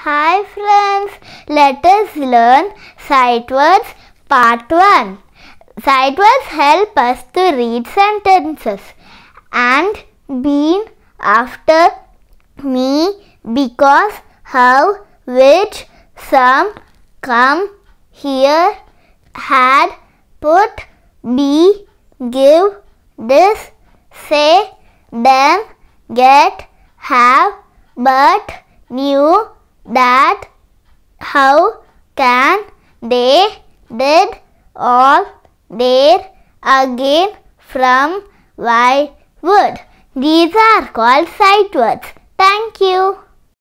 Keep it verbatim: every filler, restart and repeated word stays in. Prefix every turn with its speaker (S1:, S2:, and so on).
S1: Hi friends, let us learn Sightwords Part one. Sightwords help us to read sentences. And been, after, me, because, how, which, some, come, here, had, put, be, give, this, say, then, get, have, but, knew, that, how, can, they, did, all, there, again, from, why, would. These are called sight words. Thank you.